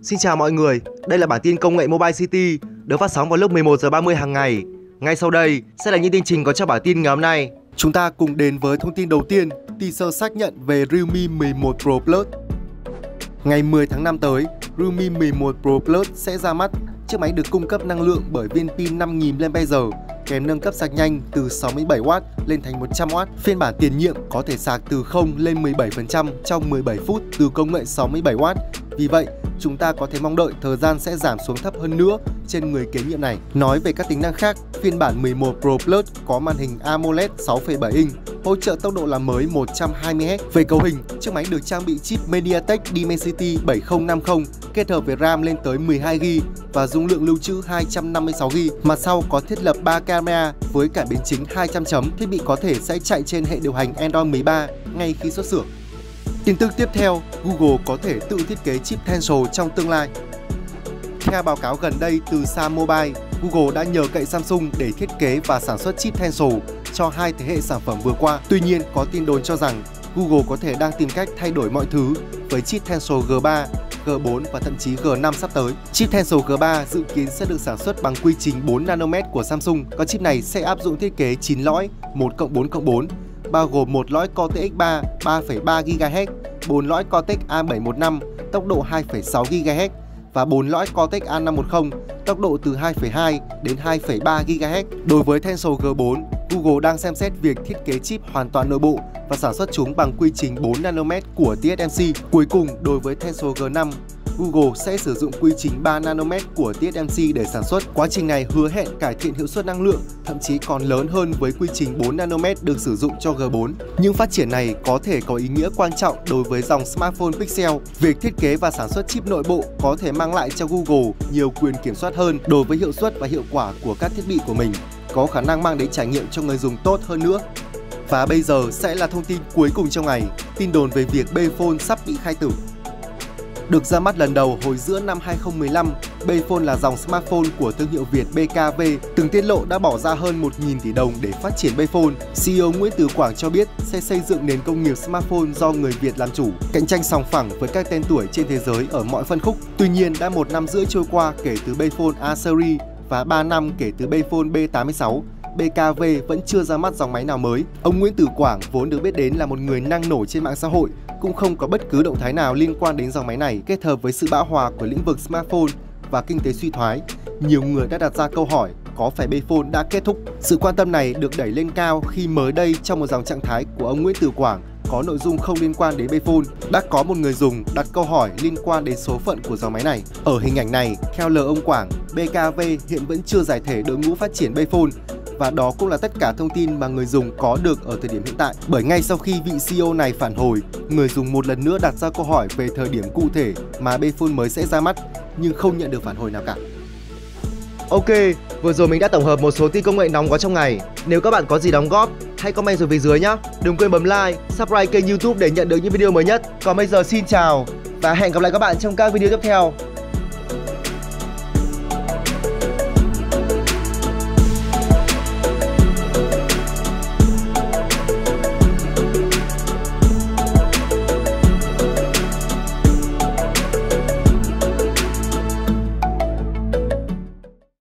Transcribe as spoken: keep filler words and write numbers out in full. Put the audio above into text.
Xin chào mọi người, đây là bản tin công nghệ Mobile City được phát sóng vào lúc mười một giờ ba mươi hàng ngày. Ngay sau đây sẽ là những tin chính có trong bản tin ngày hôm nay. Chúng ta cùng đến với thông tin đầu tiên, teaser xác nhận về Realme mười một Pro Plus. Ngày mười tháng năm tới, Realme mười một Pro Plus sẽ ra mắt. Chiếc máy được cung cấp năng lượng bởi viên pin năm nghìn mAh kèm nâng cấp sạc nhanh từ sáu mươi bảy oát lên thành một trăm oát. Phiên bản tiền nhiệm có thể sạc từ không lên mười bảy phần trăm trong mười bảy phút từ công nghệ sáu mươi bảy oát. Vì vậy, chúng ta có thể mong đợi thời gian sẽ giảm xuống thấp hơn nữa trên người kế nhiệm này. Nói về các tính năng khác, phiên bản mười một Pro Plus có màn hình AMOLED sáu phẩy bảy inch, hỗ trợ tốc độ làm mới một trăm hai mươi héc. Về cấu hình, chiếc máy được trang bị chip MediaTek Dimensity bảy không năm không kết hợp với RAM lên tới mười hai gi-ga-bai và dung lượng lưu trữ hai trăm năm mươi sáu gi-ga-bai. Mặt sau có thiết lập ba camera với cảm biến chính hai trăm chấm. Thiết bị có thể sẽ chạy trên hệ điều hành Android mười ba ngay khi xuất xưởng. Tin tức tiếp theo, Google có thể tự thiết kế chip Tensor trong tương lai. Theo báo cáo gần đây từ Sam Mobile, Google đã nhờ cậy Samsung để thiết kế và sản xuất chip Tensor cho hai thế hệ sản phẩm vừa qua. Tuy nhiên, có tin đồn cho rằng Google có thể đang tìm cách thay đổi mọi thứ với chip Tensor G ba, G bốn và thậm chí G năm sắp tới. Chip Tensor G ba dự kiến sẽ được sản xuất bằng quy trình bốn nanomet của Samsung. Con chip này sẽ áp dụng thiết kế chín lõi một cộng bốn cộng bốn, bao gồm một lõi Cortex X ba ba phẩy ba gi-ga-héc, bốn lõi Cortex A bảy một năm tốc độ hai phẩy sáu gi-ga-héc và bốn lõi Cortex A năm một không tốc độ từ hai phẩy hai đến hai phẩy ba gi-ga-héc. Đối với Tensor G bốn, Google đang xem xét việc thiết kế chip hoàn toàn nội bộ và sản xuất chúng bằng quy trình bốn nanomet của tê ét em xê. Cuối cùng, đối với Tensor G năm, Google sẽ sử dụng quy trình ba nanomet của tê ét em xê để sản xuất. Quá trình này hứa hẹn cải thiện hiệu suất năng lượng, thậm chí còn lớn hơn với quy trình bốn nanomet được sử dụng cho G bốn. Nhưng phát triển này có thể có ý nghĩa quan trọng đối với dòng smartphone Pixel. Việc thiết kế và sản xuất chip nội bộ có thể mang lại cho Google nhiều quyền kiểm soát hơn đối với hiệu suất và hiệu quả của các thiết bị của mình, có khả năng mang đến trải nghiệm cho người dùng tốt hơn nữa. Và bây giờ sẽ là thông tin cuối cùng trong ngày, tin đồn về việc Bayphone sắp bị khai tử. Được ra mắt lần đầu hồi giữa năm hai không một lăm, Bayphone là dòng smartphone của thương hiệu Việt bê ca vê, từng tiết lộ đã bỏ ra hơn một nghìn tỷ đồng để phát triển Bayphone. xê e ô Nguyễn Từ Quảng cho biết sẽ xây dựng nền công nghiệp smartphone do người Việt làm chủ, cạnh tranh sòng phẳng với các tên tuổi trên thế giới ở mọi phân khúc. Tuy nhiên, đã một năm rưỡi trôi qua kể từ Bayphone A Series và ba năm kể từ Bayphone B tám mươi sáu, bê ca vê vẫn chưa ra mắt dòng máy nào mới. Ông Nguyễn Từ Quảng vốn được biết đến là một người năng nổ trên mạng xã hội, cũng không có bất cứ động thái nào liên quan đến dòng máy này. Kết hợp với sự bão hòa của lĩnh vực smartphone và kinh tế suy thoái, nhiều người đã đặt ra câu hỏi có phải Bayphone đã kết thúc? Sự quan tâm này được đẩy lên cao khi mới đây trong một dòng trạng thái của ông Nguyễn Từ Quảng có nội dung không liên quan đến Bayphone, đã có một người dùng đặt câu hỏi liên quan đến số phận của dòng máy này. Ở hình ảnh này, theo lời ông Quảng, bê ca vê hiện vẫn chưa giải thể đội ngũ phát triển Bayphone, và đó cũng là tất cả thông tin mà người dùng có được ở thời điểm hiện tại. Bởi ngay sau khi vị xê e ô này phản hồi, người dùng một lần nữa đặt ra câu hỏi về thời điểm cụ thể mà Bayphone mới sẽ ra mắt, nhưng không nhận được phản hồi nào cả. Ok, vừa rồi mình đã tổng hợp một số tin công nghệ nóng có trong ngày. Nếu các bạn có gì đóng góp, hãy comment xuống phía dưới nhé. Đừng quên bấm like, subscribe kênh YouTube để nhận được những video mới nhất. Còn bây giờ xin chào và hẹn gặp lại các bạn trong các video tiếp theo.